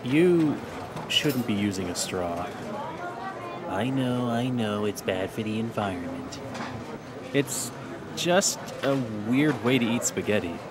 You shouldn't be using a straw. I know, it's bad for the environment. It's just a weird way to eat spaghetti.